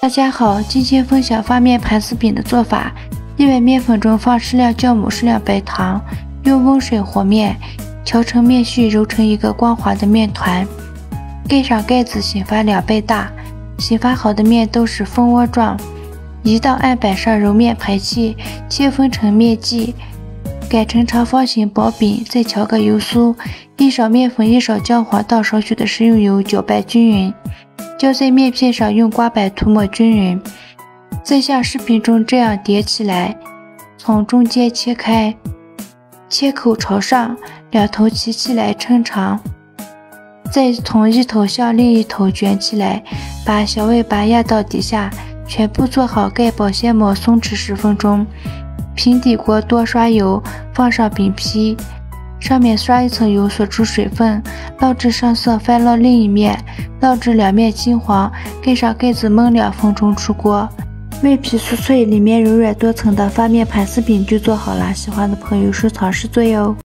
大家好，今天分享发面盘丝饼的做法。1碗面粉中放适量酵母、适量白糖，用温水和面，调成面絮，揉成一个光滑的面团。盖上盖子，醒发2倍大。醒发好的面都是蜂窝状。移到案板上揉面排气，切分成面剂，改成长方形薄饼，再调个油酥，1勺面粉，1勺姜黄，倒少许的食用油，搅拌均匀。浇在面片上，用刮板涂抹均匀，再像视频中这样叠起来，从中间切开，切口朝上，2头齐起来抻长，再从一头向另一头卷起来，把小尾巴压到底下，全部做好，盖保鲜膜松弛10分钟。平底锅多刷油，放上饼皮，上面刷一层油，锁住水分，烙至上色，翻烙另一面，烙至2面金黄，盖上盖子焖2分钟出锅。外皮酥脆，里面柔软多层的发面盘丝饼就做好了，喜欢的朋友收藏试做哟。